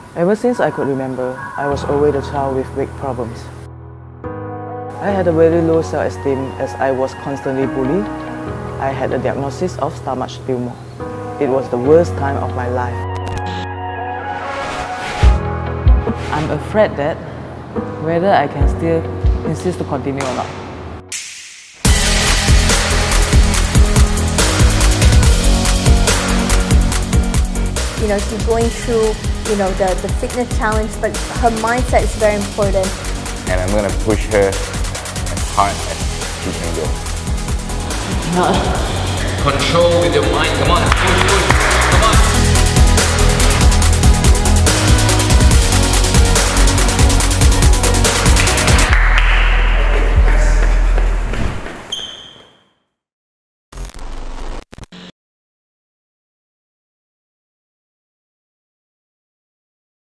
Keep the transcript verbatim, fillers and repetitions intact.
Ever since I could remember, I was always a child with big problems. I had a very low self-esteem as I was constantly bullied. I had a diagnosis of stomach tumor. It was the worst time of my life. I'm afraid that whether I can still insist to continue or not. You know, she's going through, you know, the, the fitness challenge, but her mindset is very important. And I'm going to push her as hard as she can go. Control with your mind, come on, push, push.